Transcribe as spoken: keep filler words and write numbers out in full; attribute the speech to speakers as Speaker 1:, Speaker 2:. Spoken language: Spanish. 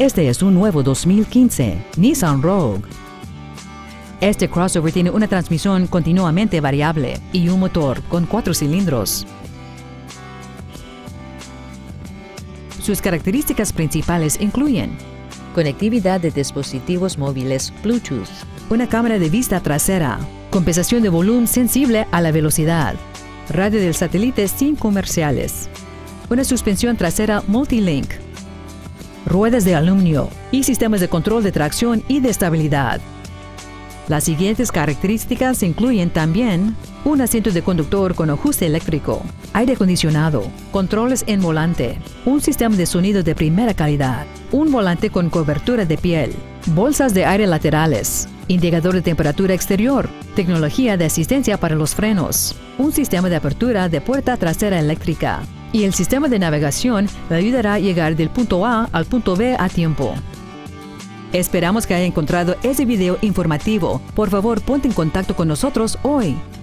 Speaker 1: Este es un nuevo dos mil quince Nissan Rogue. Este crossover tiene una transmisión continuamente variable y un motor con cuatro cilindros. Sus características principales incluyen conectividad de dispositivos móviles Bluetooth, una cámara de vista trasera, compensación de volumen sensible a la velocidad, radio del satélite sin comerciales, una suspensión trasera Multilink, ruedas de aluminio y sistemas de control de tracción y de estabilidad. Las siguientes características incluyen también un asiento de conductor con ajuste eléctrico, aire acondicionado, controles en volante, un sistema de sonido de primera calidad, un volante con cobertura de piel, bolsas de aire laterales, indicador de temperatura exterior, tecnología de asistencia para los frenos, un sistema de apertura de puerta trasera eléctrica, y el sistema de navegación le ayudará a llegar del punto A al punto B a tiempo. Esperamos que haya encontrado ese video informativo. Por favor, ponte en contacto con nosotros hoy.